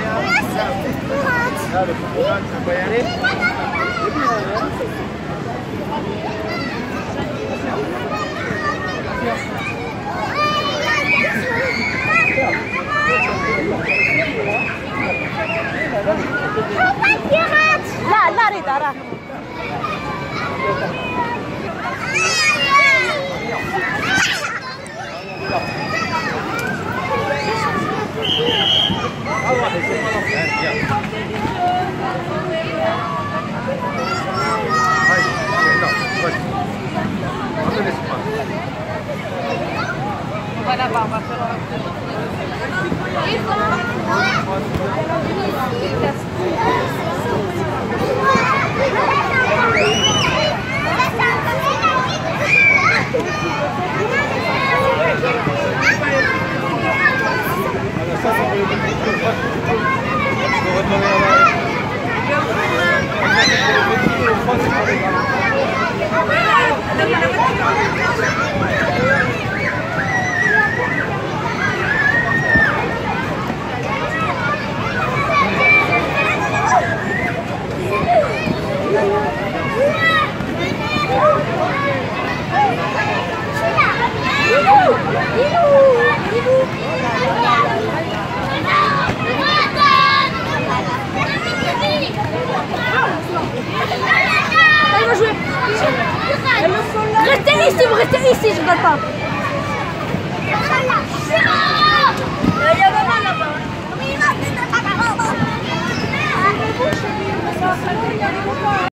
On peut y aller? لا لا اريد اراه Voilà, on va faire Restez ici, je ne vais pas. Il y a maman là-bas.